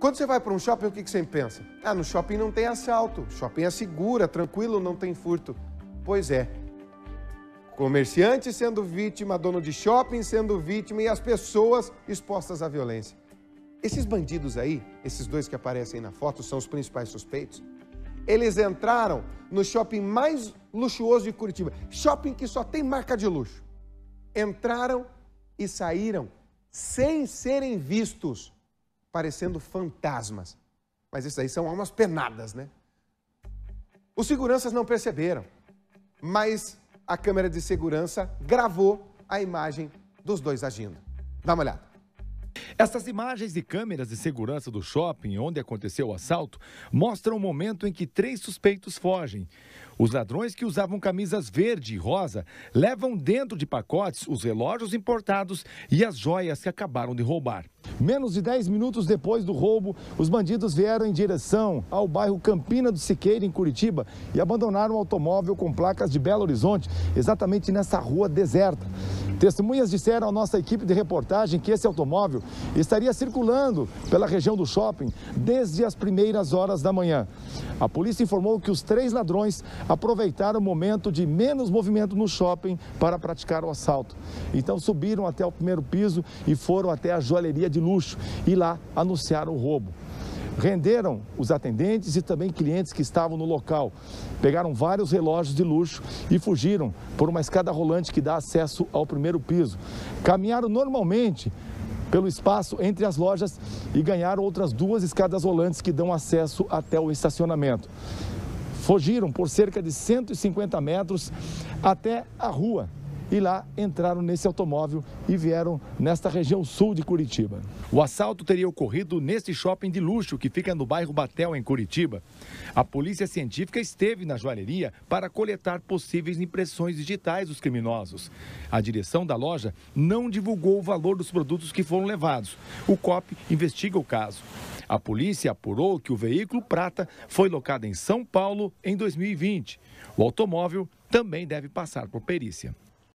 Quando você vai para um shopping, o que você pensa? Ah, no shopping não tem assalto, shopping é seguro, é tranquilo, não tem furto. Pois é. Comerciante sendo vítima, dono de shopping sendo vítima e as pessoas expostas à violência. Esses bandidos aí, esses dois que aparecem na foto, são os principais suspeitos. Eles entraram no shopping mais luxuoso de Curitiba, shopping que só tem marca de luxo. Entraram e saíram sem serem vistos, parecendo fantasmas. Mas isso aí são almas penadas, né? Os seguranças não perceberam, mas a câmera de segurança gravou a imagem dos dois agindo. Dá uma olhada. Essas imagens de câmeras de segurança do shopping onde aconteceu o assalto mostram o momento em que 3 suspeitos fogem. Os ladrões, que usavam camisas verde e rosa, levam dentro de pacotes os relógios importados e as joias que acabaram de roubar. Menos de 10 minutos depois do roubo, os bandidos vieram em direção ao bairro Campina do Siqueira, em Curitiba, e abandonaram o automóvel com placas de Belo Horizonte, exatamente nessa rua deserta. Testemunhas disseram à nossa equipe de reportagem que esse automóvel estaria circulando pela região do shopping desde as primeiras horas da manhã. A polícia informou que os 3 ladrões aproveitaram o momento de menos movimento no shopping para praticar o assalto. Então subiram até o primeiro piso e foram até a joalheria de luxo e lá anunciaram o roubo. Renderam os atendentes e também clientes que estavam no local. Pegaram vários relógios de luxo e fugiram por uma escada rolante que dá acesso ao primeiro piso. Caminharam normalmente pelo espaço entre as lojas e ganharam outras 2 escadas rolantes que dão acesso até o estacionamento. Fugiram por cerca de 150 metros até a rua. E lá entraram nesse automóvel e vieram nesta região sul de Curitiba. O assalto teria ocorrido neste shopping de luxo que fica no bairro Batel, em Curitiba. A polícia científica esteve na joalheria para coletar possíveis impressões digitais dos criminosos. A direção da loja não divulgou o valor dos produtos que foram levados. O COP investiga o caso. A polícia apurou que o veículo prata foi locado em São Paulo em 2020. O automóvel também deve passar por perícia.